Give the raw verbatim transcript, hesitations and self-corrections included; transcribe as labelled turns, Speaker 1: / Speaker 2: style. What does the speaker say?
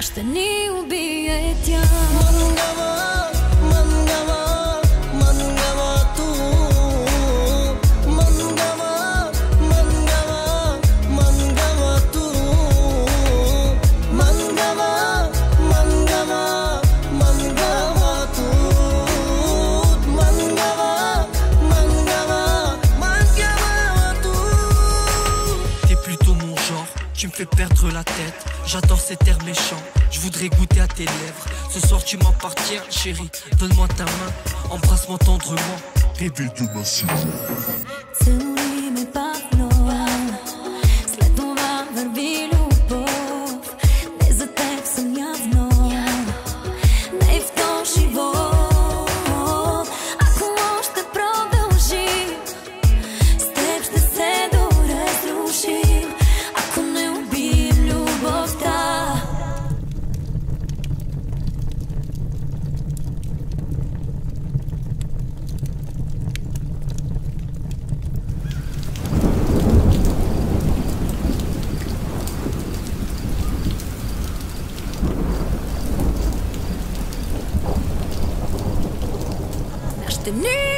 Speaker 1: ще ни убие тя.
Speaker 2: Мангава, мангава, мангава ту. Мангава, мангава, мангава ту. Мангава, мангава, мангава ту. Mangava, mangava, mangava tу.
Speaker 3: T'es plutôt mon genre, tu me fais perdre la tête. J'adore cet air méchant, je voudrais goûter à tes lèvres. Ce soir tu m'appartiens, chérie, donne-moi ta main, embrasse-moi tendrement.
Speaker 4: Réveille demain six heures.
Speaker 1: Целуй ме бавно, след това върви любов. Не за теб съм явно, не в този живот. Ако още продължим, с теб ще се доразрушим. Ако не убием любовта. Ще ни